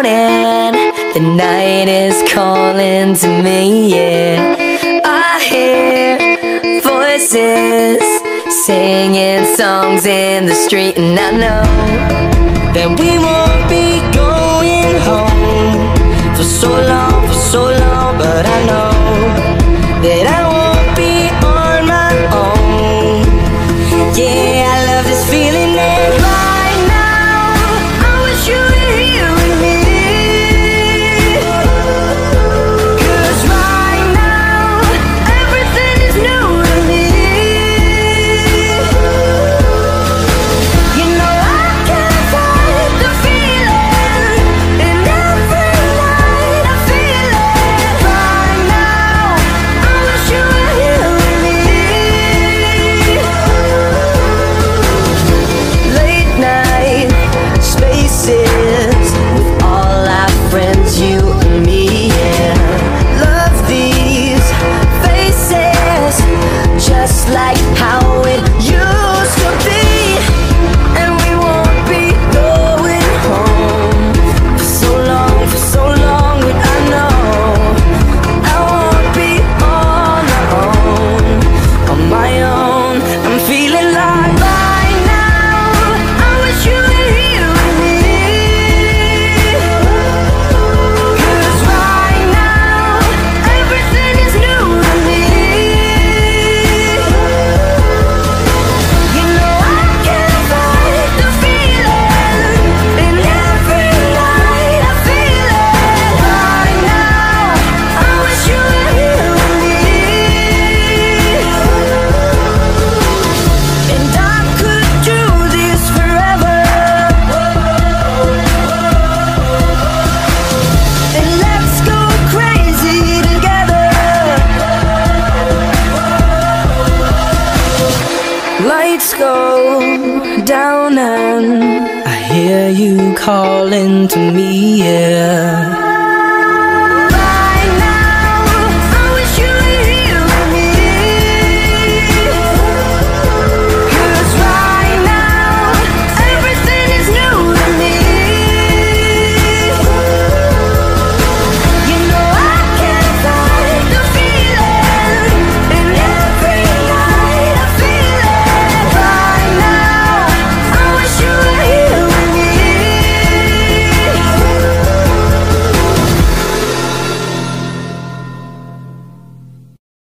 hand, the night is calling to me, yeah. I hear voices singing songs in the street, and I know that we won't be going home for so long, but I know that I won't be on my own. Yeah, I love this feeling, and right now I wish you were here with me. 'Cause right now everything is new to me. You know I can't fight the feeling, and every night I feel it. Right now I wish you were here with me. Late night spaces with all our friends, you and me, yeah. Love these faces, just like how it used to be. And we won't be going home for so long, but I know I won't be on my own, on my own. I'm feeling like right now I wish you were here with me. 'Cause right now everything is new to me. You know I can't fight the feeling, and every night I feel it. Right now I wish you were here with me. And I could do this forever, and let's go crazy together. Lights go down and I hear you calling to me, yeah.